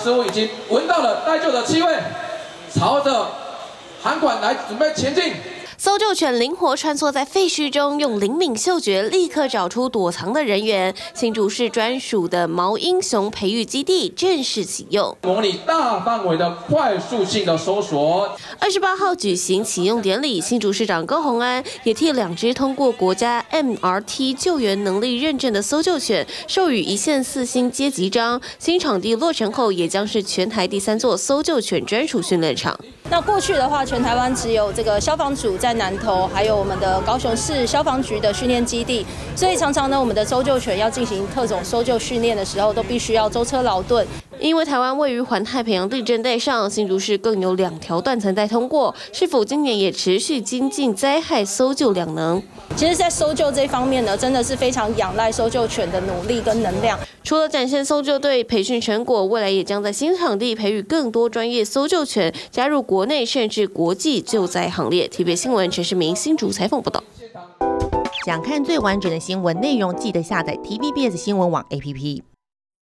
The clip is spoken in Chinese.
似乎已经闻到了待救的气味，朝着涵管来准备前进。 搜救犬灵活穿梭在废墟中，用灵敏嗅觉立刻找出躲藏的人员。新竹市专属的毛英雄培育基地正式启用， 模拟大范围的快速性的搜索。 28号举行启用典礼，新竹市长高虹安也替2只通过国家 MRT 救援能力认证的搜救犬授予1线4星阶级章。新场地落成后，也将是全台第3座搜救犬专属训练场。 那过去的话，全台湾只有这个消防署在南投，还有我们的高雄市消防局的训练基地，所以常常呢，我们的搜救犬要进行特种搜救训练的时候，都必须要舟车劳顿。 因为台湾位于环太平洋地震带上，新竹市更有2条断层带通过，是否今年也持续精进灾害搜救量能？ 其实，在搜救这方面呢，真的是非常仰赖搜救犬的努力跟能量。 除了展现搜救队培训成果，未来也将在新场地培育更多专业搜救犬，加入国内甚至国际救灾行列。TVB 新闻陈世明新竹采访报道。 想看最完整的新闻内容，记得下载 TVBS 新闻网 APP。